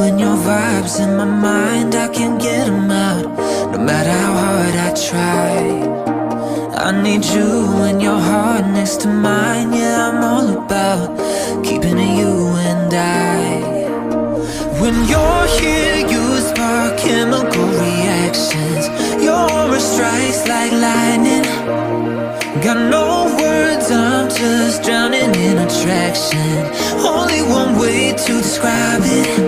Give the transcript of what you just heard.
and your vibes in my mind, I can't get them out, no matter how hard I try. I need you and your heart next to mine. Yeah, I'm all about keeping it you and I. When you're here, you spark chemical reactions. Your aura strikes like lightning. Got no words, I'm just drowning in attraction. Only one way to describe it.